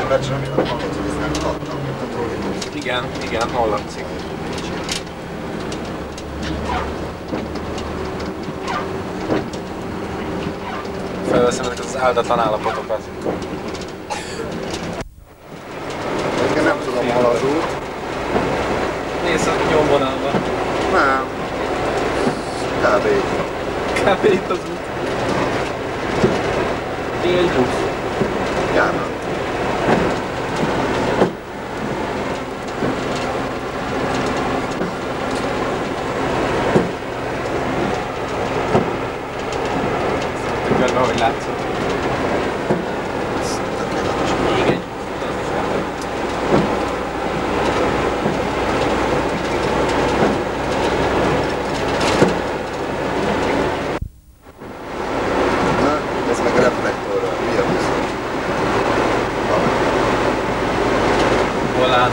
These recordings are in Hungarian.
mert remélem hallott, hogy ez nem adtam. Igen, hallatszik. Felveszem ezeket az áldatlan állapotokat. Én nem tudom, hol az út. Nézd a nyomvonalba. Nem. Kb. Kb. Itt az út. Egy busz. Járnak. Tükörben, hogy látszott. Még egy. Na, ez meg a reflektorral. Mi a busz? Hol áll?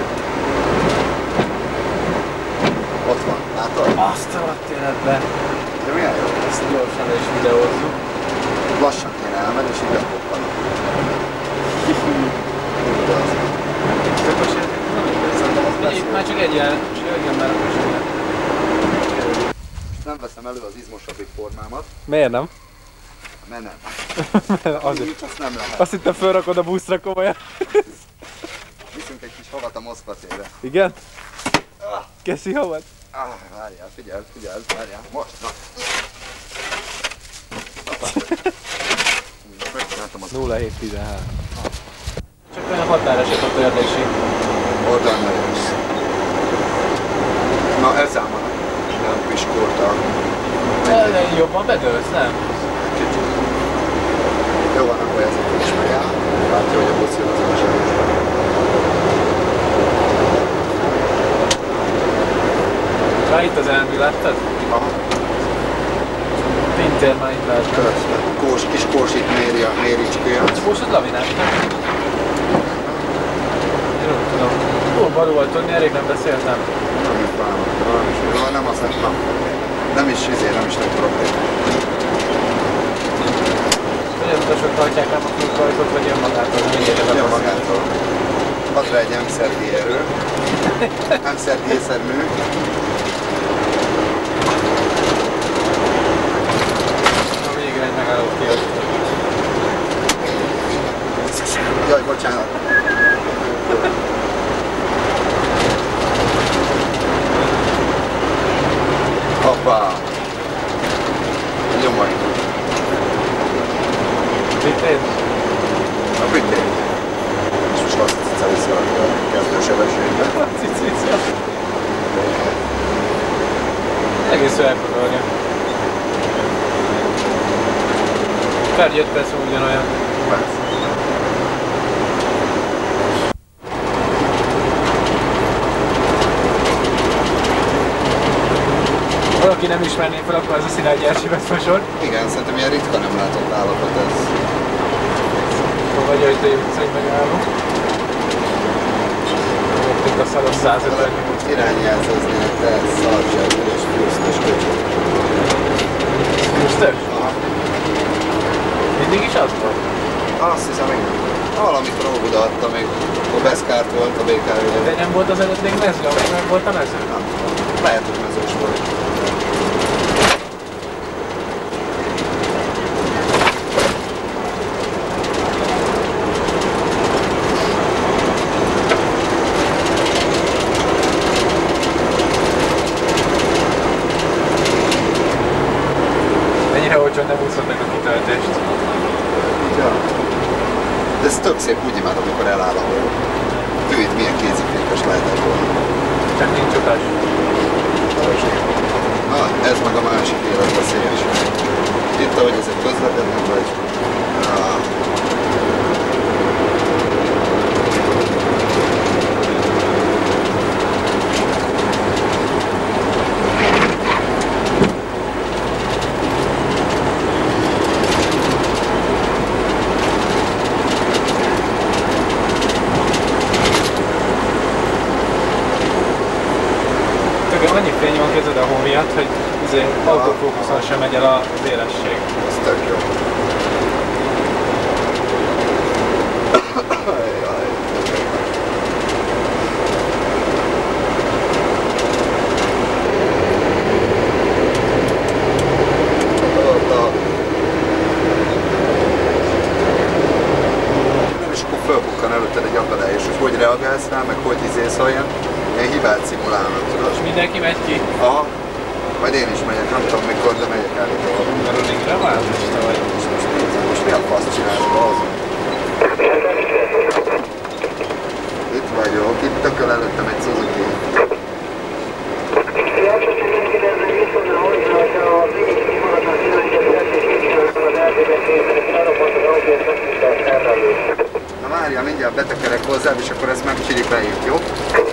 Ott van, látod? Azt alatt életbe. De milyen jó? Ezt gyorsan le is videózzuk. Lassan kéne elmenni, és így bepoppanok. Itt már csak egy jár, és jöjjön már a sem. Nem veszem elő az izmosabbik formámat, Miért nem? mert nem. Azért. Azt nem lehet. Azt hittem fölrakod a buszra komolyan. Viszünk egy kis havat a Moszkva térre. Igen? Keszi havat? Várjál, figyeld, várjál. Most, na. Megcsináltam az 0713. Csak olyan határeset a törlési. oldalnál jössz. Na, elszámolnak. Nem piskolta. Jobban bedőlsz, nem? Kicsit. Jó van, akkor ezeket is megáll. Látja, hogy a busz jön az esetben. Már itt az elmű, láttad? Aha. Pintér már itt lehet. Persze. Kis kórsit méri a méricskője. Kósod lavinát, nem? Én nem tudom. Hol való volt tudni, elég nem beszéltem. Nem is bánok. Nem azt nem. Nem is nagy probléma. Hogy az utasok tartják ám a fülkajtot, vagy jön magától? Jön magától. Ad rá egy M-szerdi erő. M-szerdi észernő. Na végre egy megállót kijött. Jaj, bocsánat. Hoppá! Nyomaj! Vittél? A vittél! És most azt cica vissza a kezdősebességbe. Cica. Egész elpörölni. Ferdi 5 perc ugyanolyan. Persze. Valaki nem ismerné fel, akkor az a Szilágyi Erzsébet fasor. Igen, szerintem ilyen ritka nem látott állapot ez. Vagy Ajtai utcai megálló. Ott itt a szaros 158. Irányjelzőzni, de szarság, és fürsztös köcsög. Fürsztös? Mindig is az volt? Azt hiszem, igen. Valamikor Óbuda adta még, a Beszkárt volt, a BKV. De nem volt az előtt még mező, amíg meg volt a mező? Nem. Lehet, hogy mezős volt. Ennyire olcsón nem úszhatnak a kitöltést. Ja. De ez tök szép, úgy imádom, amikor eláll a hó. Ő itt milyen kézifékes lehetett volna. Csak nincs utas. Na, ez meg a másik életveszélyes. Itt, ahogy ezek közlekednek, vagy... Annyi fény van közöd a hó miatt, hogy autofókuszon sem megy el az élesség. Ez tök jó. fölbukkan előtted egy akadály, és hogy reagálsz rá, meg hogy izélsz olyan, ilyen hibát szimulálnak, tudod. És mindenki megy ki? Aha. Majd én is megyek, nem tudom mikor, de megyek állítólag. Karolingre változta vagy? Most mi a fasz csinálsz, az? Itt vagyok, itt tököl előttem egy Suzuki. Na várjál, mindjárt betekerek hozzád, és akkor ezt megcsiripeljük, jó?